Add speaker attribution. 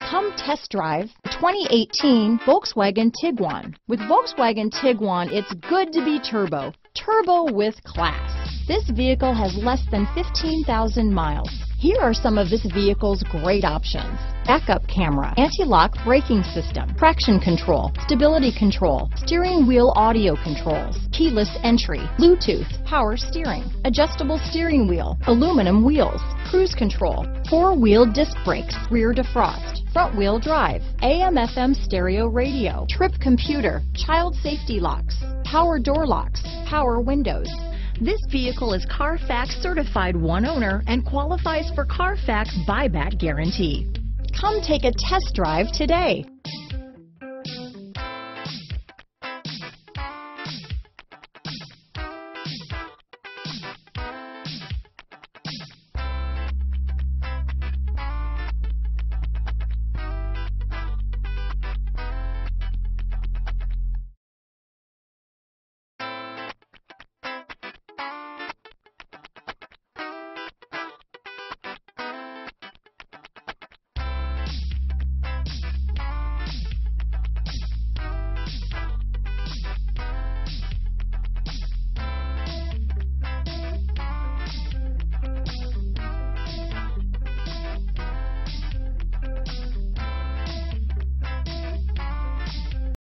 Speaker 1: Come test drive the 2018 Volkswagen Tiguan. With Volkswagen Tiguan, it's good to be turbo. Turbo with class. This vehicle has less than 15,000 miles. Here are some of this vehicle's great options: backup camera, anti-lock braking system, traction control, stability control, steering wheel audio controls, keyless entry, Bluetooth, power steering, adjustable steering wheel, aluminum wheels, cruise control, four-wheel disc brakes, rear defrost, front-wheel drive, AM/FM stereo radio, trip computer, child safety locks, power door locks, power windows. This vehicle is Carfax certified one owner and qualifies for Carfax buyback guarantee. Come take a test drive today.